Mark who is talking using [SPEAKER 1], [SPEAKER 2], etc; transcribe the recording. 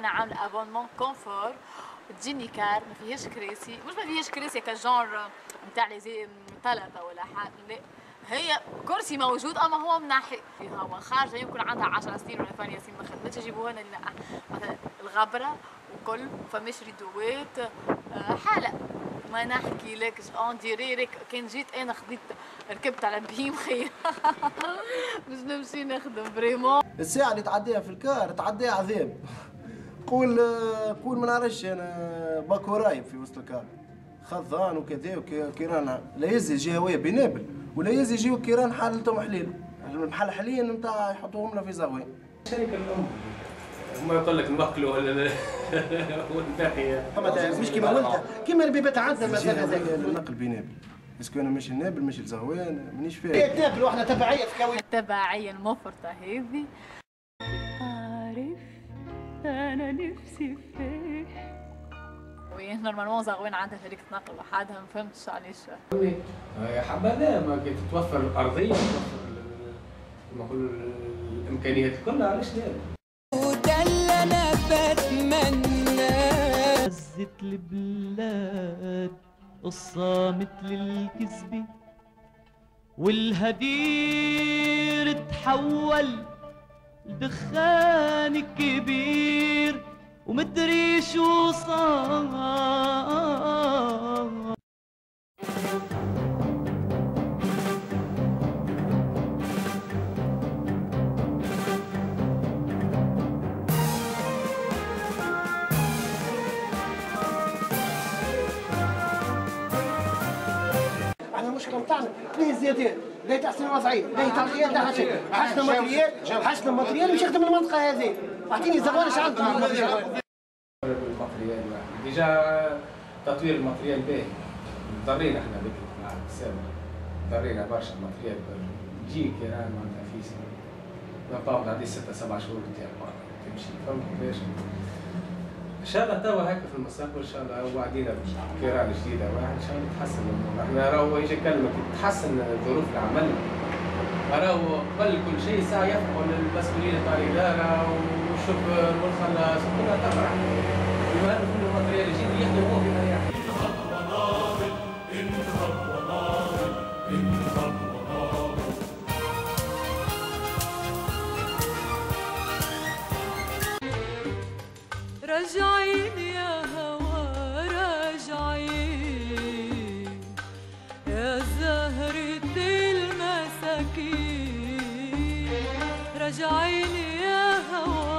[SPEAKER 1] انا عامله ابونمون كونفور، تجيني كار ما فيهاش كراسي، مش ما فيهاش كراسي كجونر نتاع لي طلبه ولا حاجه، لا هي كرسي موجود اما هو منحي فيها خارجه يمكن عندها 10 سنين ولا ثانيه سنين ما خدمتش يجيبوها لنا مثلا الغبره وكل فماش ريدوات حاله ما نحكي لكش اون ديري كان جيت انا خديت ركبت على بهيم خير باش نمشي نخدم فريمون.
[SPEAKER 2] الساعه اللي تعديها في الكار تعديها عذاب. قول ما نعرفش انا باكو رايب في وسط الكار خضان وكذا وكيران لا يزي يجي هوايه بنابل ولا يزي يجيو كيران حالتهم حليل المحل حاليا نتاع يحطوهم لنا في زغوين.
[SPEAKER 3] الشركه الام هما يقول لك نبقلوا ولا والباقي
[SPEAKER 2] مش كيما ولدها كيما البيبات عندنا مثلا هذاك النقل بنابل اسكو انا ماشي لنابل ماشي لزغوان مانيش فاهم. نابل واحنا تبعيه في كوي
[SPEAKER 1] التبعيه المفرطه هذه عارف انا نفسي فيه وين نورمالمون زغوان عندها شركه نقل وحدها ما فهمتش علاش.
[SPEAKER 3] حبذا ما كي تتوفر الارضيه تتوفر نقول الامكانيات كلها علاش لا.
[SPEAKER 4] وده اللي انا بتمنى.
[SPEAKER 5] هزت البلاد قصة مثل الكذبة والهدير تحول لدخان كبير ومدري شو صار.
[SPEAKER 2] المشكله بتاعنا ليه زيادات ليه تحسين وضعيه ليه ترقيات لا حاجه حسنا ماتريال باش يخدم المنطقه هذه اعطيني زغوان ايش عندك
[SPEAKER 3] الماتريال ديجا تطوير الماتريال باهي ضرينا احنا بكري مع السابق ضرينا برشا الماتريال يجي كيران معناتها في نبقاو بعد 6 7 شهور تمشي فهمت كيفاش. ان شاء الله توا هكا في المستقبل ان شاء الله وعدينا بكيران جديده واحد ان شاء الله تحسن الامور. احنا راهو يجي كلمه تحسن ظروف العمل راهو قبل كل شيء ساعه يفقوا المسؤولين تاع الاداره والشوفير والخلاص كلها تفرح. المهم كل الماتريال الجديد يخدم هو بما يعمل.
[SPEAKER 4] راجعين يا هوا راجعين يا زهرة المساكين راجعين يا هوا